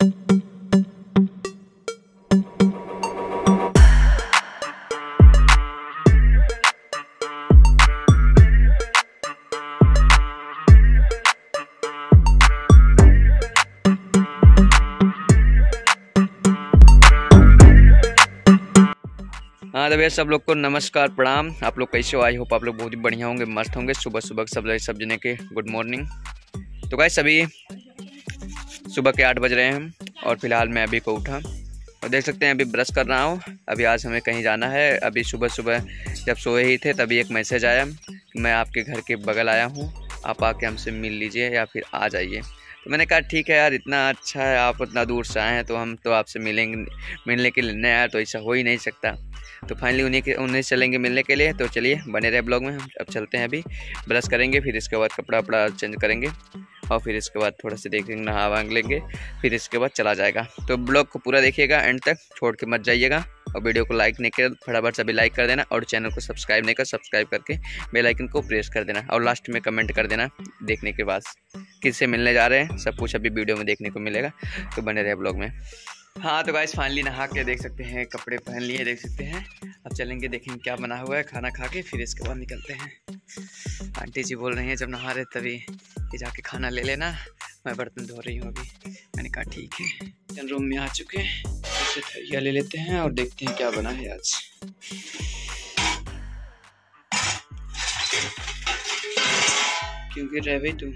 हाँ तो भैया सब लोग को नमस्कार प्रणाम। आप लोग कैसे हो? आई होप आप लोग बहुत ही बढ़िया होंगे, मस्त होंगे। सुबह सुबह सब जने के गुड मॉर्निंग। तो गाइस अभी सुबह के 8 बज रहे हैं और फिलहाल मैं अभी को उठा और देख सकते हैं अभी ब्रश कर रहा हूँ। अभी आज हमें कहीं जाना है। अभी सुबह सुबह जब सोए ही थे तभी एक मैसेज आया कि मैं आपके घर के बगल आया हूँ, आप आके हमसे मिल लीजिए या फिर आ जाइए। तो मैंने कहा ठीक है यार, इतना अच्छा है, आप उतना दूर से आए हैं तो हम तो आपसे मिलने के लिए नहीं आया, तो ऐसा हो ही नहीं सकता। तो फाइनली उन्हें चलेंगे मिलने के लिए। तो चलिए बने रहे ब्लॉग में। हम अब चलते हैं, अभी ब्रश करेंगे, फिर इसके बाद कपड़ा वपड़ा चेंज करेंगे और फिर इसके बाद थोड़ा सा देखेंगे, नहा वांग लेंगे, फिर इसके बाद चला जाएगा। तो ब्लॉग को पूरा देखिएगा, एंड तक छोड़ के मत जाइएगा। और वीडियो को लाइक नहीं किया फटाफट सभी लाइक कर देना और चैनल को सब्सक्राइब नहीं कर सब्सक्राइब करके बेल आइकन को प्रेस कर देना और लास्ट में कमेंट कर देना देखने के बाद किससे मिलने जा रहे हैं। सब कुछ अभी वीडियो में देखने को मिलेगा, तो बने रहे ब्लॉग में। हाँ तो गाइस फाइनली नहा के देख सकते हैं, कपड़े पहन लिए देख सकते हैं। अब चलेंगे देखेंगे क्या बना हुआ है, खाना खा के फिर इसके बाद निकलते हैं। आंटी जी बोल रही हैं जब नहा रहे तभी कि जाके खाना ले लेना, मैं बर्तन धो रही हूँ अभी। मैंने कहा ठीक है। किचन रूम में आ चुके हैं, इसे थरिया ले लेते हैं और देखते हैं क्या बना है आज। क्योंकि रह गई तू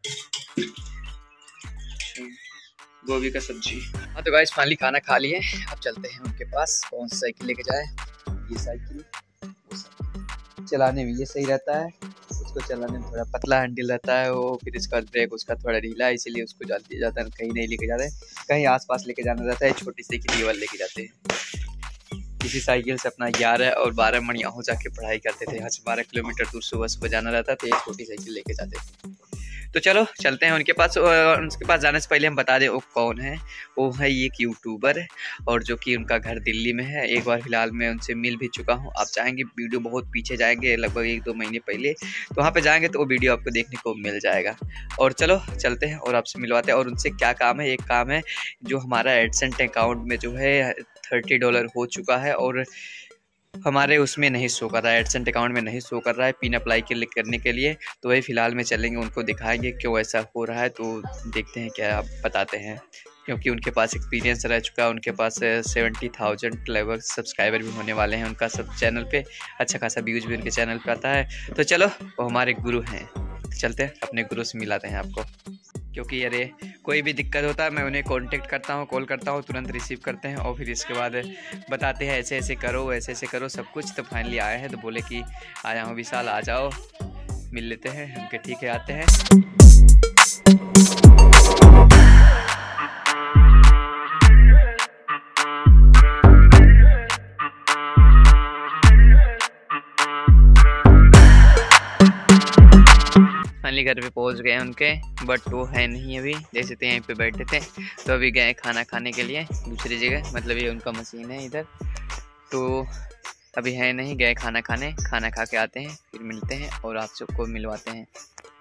गोभी का सब्जी। हाँ तो गाइस फाइनली खाना खा लिए, अब चलते हैं उनके पास। कौन सी साइकिल लेके जाए? ये साइकिल, वो साइकिल चलाने में ये सही रहता है, उसको चलाने में थोड़ा पतला हैंडल रहता है वो, फिर इसका ब्रेक उसका थोड़ा ढीला है, इसीलिए उसको जल्दी दिया जाता है। कहीं नहीं लेके जाते, कहीं आसपास लेके जाना रहता है, छोटी साइकिल ये वाला लेके जाते हैं। इसी साइकिल से अपना 11 और 12 मणियाहू जाके पढ़ाई करते थे। यहाँ से 12 किलोमीटर दूर सुबह सुबह जाना रहता, तो ये छोटी साइकिल लेके जाते थे। तो चलो चलते हैं उनके पास। उनके पास जाने से पहले हम बता दें वो कौन है। वो है एक यूट्यूबर और जो कि उनका घर दिल्ली में है। एक बार फिलहाल मैं उनसे मिल भी चुका हूँ। आप चाहेंगे वीडियो बहुत पीछे जाएंगे, लगभग 1-2 महीने पहले, तो वहाँ पे जाएंगे तो वो वीडियो आपको देखने को मिल जाएगा। और चलो चलते हैं और आपसे मिलवाते हैं। और उनसे क्या काम है? एक काम है जो हमारा एडसेंट अकाउंट में जो है $30 हो चुका है और हमारे उसमें नहीं शो कर रहा है, एडसेंट अकाउंट में नहीं शो कर रहा है पिन अप्लाई करने के लिए। तो वही फ़िलहाल में चलेंगे, उनको दिखाएंगे क्यों ऐसा हो रहा है। तो देखते हैं क्या आप बताते हैं, क्योंकि उनके पास एक्सपीरियंस रह चुका है। उनके पास 70,000 लगभग सब्सक्राइबर भी होने वाले हैं उनका सब चैनल पे, अच्छा खासा व्यूज़ भी उनके चैनल पे आता है। तो चलो वो हमारे गुरु हैं, चलते हैं अपने गुरु से मिलाते हैं आपको। क्योंकि अरे कोई भी दिक्कत होता है मैं उन्हें कांटेक्ट करता हूँ, कॉल करता हूँ, तुरंत रिसीव करते हैं और फिर इसके बाद बताते हैं ऐसे ऐसे करो, ऐसे ऐसे करो सब कुछ। तो फाइनली आए हैं, तो बोले कि आया हूँ विशाल, आ जाओ मिल लेते हैं। उनके ठीक है आते हैं। फाइनली घर पे पहुंच गए उनके, बट वो है नहीं अभी, देख सकते हैं यहीं पे बैठे थे। तो अभी गए खाना खाने के लिए दूसरी जगह, मतलब ये उनका मशीन है इधर, तो अभी है नहीं, गए खाना खाने। खाना खा के आते हैं फिर मिलते हैं और आप सबको मिलवाते हैं।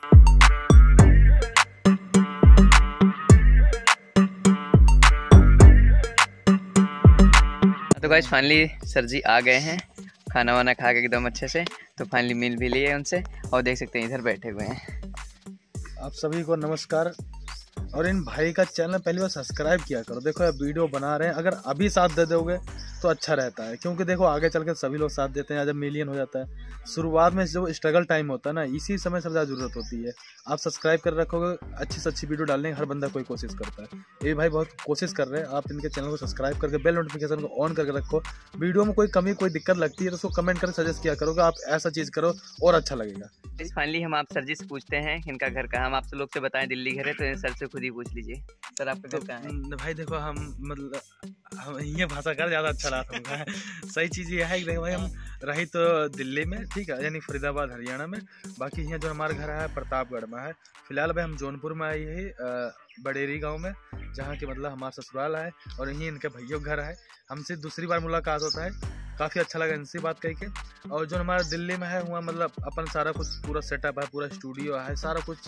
तो गाइस फाइनली सर जी आ गए हैं, खाना वाना खा के एकदम अच्छे से। तो फाइनली मिल भी लिए उनसे और देख सकते हैं इधर बैठे हुए हैं। आप सभी को नमस्कार। और इन भाई का चैनल पहली बार सब्सक्राइब किया करो। देखो ये वीडियो बना रहे हैं, अगर अभी साथ दे दोगे तो अच्छा रहता है, क्योंकि देखो आगे चल के सभी लोग साथ देते हैं जब मिलियन हो जाता है। शुरुआत में जो स्ट्रगल टाइम होता है ना, इसी समय सबसे ज़्यादा जरूरत होती है। आप सब्सक्राइब कर रखोगे, अच्छी से अच्छी वीडियो डालने हर बंदा कोई कोशिश करता है। ये भाई बहुत कोशिश कर रहे हैं। आप इनके चैनल को सब्सक्राइब करके बेल नोटिफिकेशन को ऑन करके रखो। वीडियो में कोई कमी कोई दिक्कत लगती है तो उसको कमेंट करके सजेस्ट किया करोगे, आप ऐसा चीज़ करो और अच्छा लगेगा। फाइनली हम आप सर जी से पूछते हैं इनका घर कहाँ। हम आप सब लोग से बताएं दिल्ली घर है, तो सर से खुद ही पूछ लीजिए। सर आपका घर कहाँ है? भाई देखो हम मतलब ये भाषा कर ज़्यादा अच्छा लगता है। सही चीज़ ये है कि देखो भाई हम रही तो दिल्ली में, ठीक है, यानी फरीदाबाद हरियाणा में। बाकी यहाँ जो हमारा घर है प्रतापगढ़ में है। फिलहाल भाई हम जौनपुर में आए हैं, बडेरी गांव में, जहाँ के मतलब हमारा ससुराल है और यहीं इनके भैया घर है। हमसे दूसरी बार मुलाकात होता है, काफ़ी अच्छा लगा इनसे बात करके। और जो हमारा दिल्ली में है वहाँ मतलब अपन सारा कुछ पूरा सेटअप है, पूरा स्टूडियो है, सारा कुछ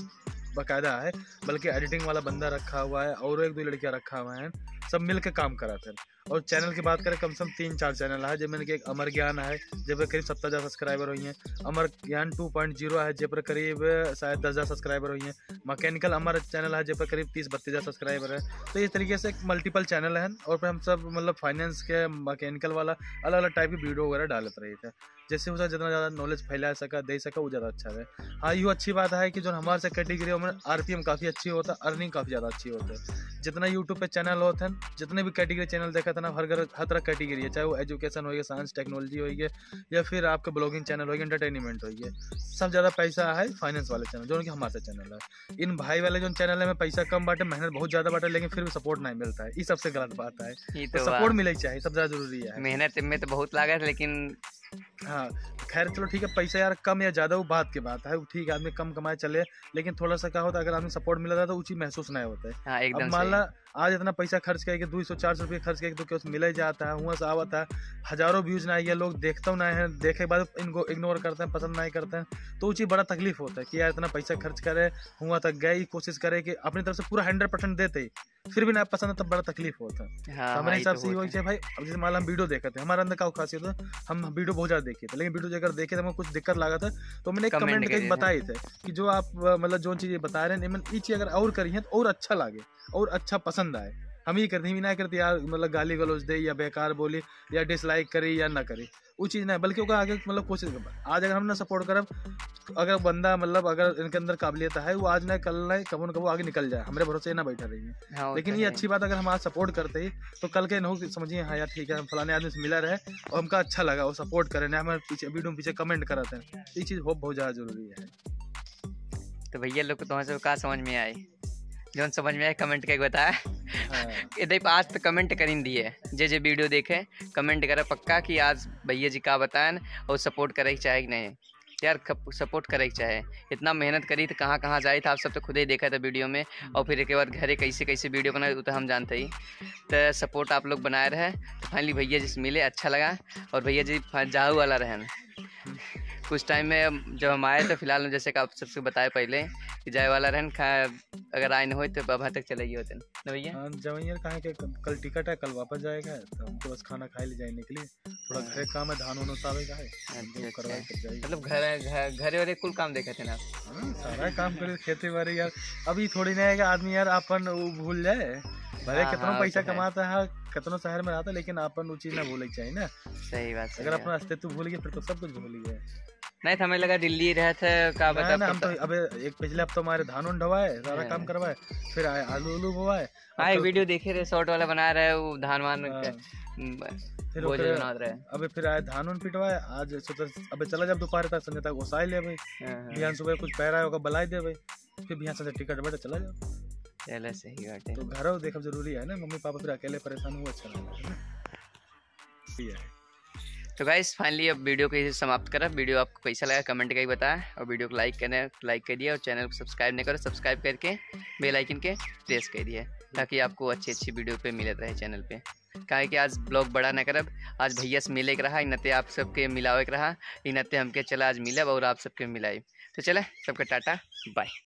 बाकायदा है, बल्कि एडिटिंग वाला बंदा रखा हुआ है और 1-2 लड़कियां रखा हुआ है, सब मिल के काम कराते हैं। और चैनल की बात करें कम से कम 3-4 चैनल है, जिनमें कि एक अमर ज्ञान है जब पर करीब 70,000 सब्सक्राइबर हुई हैं, अमर ज्ञान 2.0 है जब पर करीब शायद 10,000 सब्सक्राइबर हुई हैं, मैकेनिकल अमर चैनल है जब पर करीब 30-32,000 सब्सक्राइबर है। तो इस तरीके से एक मल्टीपल चैनल है। और फिर हम सब मतलब फाइनेंस के, मैकेनिकल वाला अलग अलग टाइप की वीडियो वगैरह डालते रहे थे, जैसे उसे जितना ज़्यादा नॉलेज फैला सका दे सका वो ज़्यादा अच्छा है। हाँ, ये अच्छी बात है कि जो हमारे से कैटेगरी में RPM काफ़ी अच्छी होता है, अर्निंग काफ़ी ज़्यादा अच्छी होती है। जितना यूट्यूब पे चैनल होते हैं, जितने भी कैटेगरी चैनल देखा था ना, हर तरह कैटेगरी है, चाहे वो एजुकेशन हो गया, साइंस टेक्नोलॉजी हो गया, या फिर आपका ब्लॉगिंग चैनल हो गया, एंटरटेनमेंट हो गया, सब ज़्यादा पैसा है फाइनेंस वाले चैनल, जो कि हमारे चैनल है। इन भाई वाले जो चैनल है में पैसा कम बांटे, मेहनत बहुत ज़्यादा बांटे, लेकिन फिर भी सपोर्ट नहीं मिलता है। ये सबसे गलत बात है। तो सपोर्ट मिले चाहिए, सब ज़्यादा जरूरी है। मेहनत में तो बहुत लागत, लेकिन हाँ खैर चलो ठीक है, पैसा यार कम या ज़्यादा वो बात की बात है, ठीक है आदमी कम कमाए चले, लेकिन थोड़ा सा क्या होता है अगर आदमी सपोर्ट मिल रहा है तो वो चीज़ महसूस नहीं होता है। हाँ, एकदम अब मान ला आज इतना पैसा खर्च करके 200-400 रुपये खर्च करके तो क्या मिल ही जाता है, हुआ से आवता है, हज़ारों व्यूज़ ना आइए, लोग देखते नहीं है, देखे के बाद इनको इग्नोर करते हैं, पसंद नहीं करते हैं, तो वो चीज़ बड़ा तकलीफ होता है कि यार इतना पैसा खर्च करे, हुआ तक गए, कोशिश करे कि अपनी तरफ से पूरा 100% देते फिर भी ना पसंद है, तब बड़ा तकलीफ होता है। हाँ, हमारे हिसाब से ये हो भाई, अब जैसे मान लो हम वीडियो देखते हैं, हमारे अंदर क्या खासियत है, हम वीडियो बहुत ज़्यादा देखे थे, लेकिन वीडियो अगर देखे तो हमें कुछ दिक्कत लगा था, तो मैंने एक कमेंट करके बताए थे कि जो आप मतलब जो चीज़ बता रहे हैं, ये चीज़ अगर और करी है तो और अच्छा लगे और अच्छा पसंद आए। हम ये करते ही ना करते यार, मतलब गाली गलौज दे या बेकार बोली या डिसलाइक करी या ना करी, वो चीज़ नहीं, बल्कि उसका आगे मतलब कोशिश कर। आज अगर हम ना सपोर्ट करब, अगर बंदा मतलब अगर इनके अंदर काबिलियत है, वो आज ना कल नहीं कबो न कबो आगे निकल जाए, हमारे भरोसे ना बैठा रही है। हाँ, लेकिन ये अच्छी बात, अगर हम आज सपोर्ट करते ही तो कल के न समझिए हाँ यार ठीक है, हम फलाने आदमी से मिला रहे और हमका अच्छा लगा, वो सपोर्ट करें, हमारे पीछे वीडियो में पीछे कमेंट कराते हैं, ये चीज़ बहुत ज़्यादा जरूरी है। तो भैया लोग को तुम्हारे का समझ में आए, जो समझ में आए कमेंट करके बताया। इधर आज तो कमेंट करीन दिए, जे वीडियो देखे कमेंट करे पक्का कि आज भैया जी का बताएं और सपोर्ट करे चाहे कि नहीं यार, सपोर्ट करे चाहे, इतना मेहनत करी तो कहाँ कहाँ जाए था, आप सब तो खुद ही देखा था वीडियो में, और फिर एक बार घरे कैसे कैसे वीडियो बनाए तो हम जानते ही। तो सपोर्ट आप लोग बनाए रहे, तो फाइनली भैया जी से मिले, अच्छा लगा। और भैया जी जाहू वाला रहे कुछ टाइम में जब हम आए तो फिलहाल जैसे कि आप सबसे बताए पहले कि जाए वाला रहन, अगर आए न हो तो बाबा तक चले गए होते ना भैया। हाँ जवैया कहा कि कल टिकट है, कल वापस जाएगा, तो हमको बस खाना खाए ले जाने के लिए थोड़ा घर काम है, धान उन उतारेगा है, मतलब घर वाले कुल काम देखे थे ना, सारा काम करे, खेती बाड़ी यार। अभी थोड़ी नहीं है आदमी यार अपन भूल जाए, भले कितना पैसा कमाता है, कितना शहर में रहता है, लेकिन अपन वो चीज ना भूले चाहिए ना। सही बात। अगर अपना अस्तित्व भूल गए फिर तो सब कुछ भूल गए। नहीं था, हमें लगा दिल्ली रहे थे का बता। हम तो अबे एक पिछले हफ्ते हमारे धान उन ढवाए, सारा काम करवाए, फिर आए आलू उलू बोवाए। हाँ वीडियो देखे रहे, शॉर्ट वाला बना रहे वो धान वान फिर अबे फिर आए धान उन पिटवाए। आज अबे चला जब दोपहर तक संजय तक घुसाई ले भाई, बिहान सुबह कुछ पैरा होगा बलाई दे भाई, फिर बिहान संजय टिकट बैठे चला जाओ। चलो सही बात है, तो घर देखो जरूरी है ना, मम्मी पापा फिर अकेले परेशान हुआ अच्छा लगता है। तो गाइस फाइनली अब वीडियो को समाप्त करा। वीडियो आपको कैसा लगा कमेंट करके बताएं, और वीडियो को लाइक कर दिया, और चैनल को सब्सक्राइब नहीं करो सब्सक्राइब करके बेल आइकन के प्रेस कर दिए, ताकि आपको अच्छी वीडियो पे मिलत रहे चैनल पे। काहे कि आज ब्लॉग बड़ा न करब, आज भैया से मिले के रहा, इनते आप सबके मिलावे के रहा, इनते हमके चला आज मिलब और आप सबके मिलाई। तो चले सबके टाटा बाय।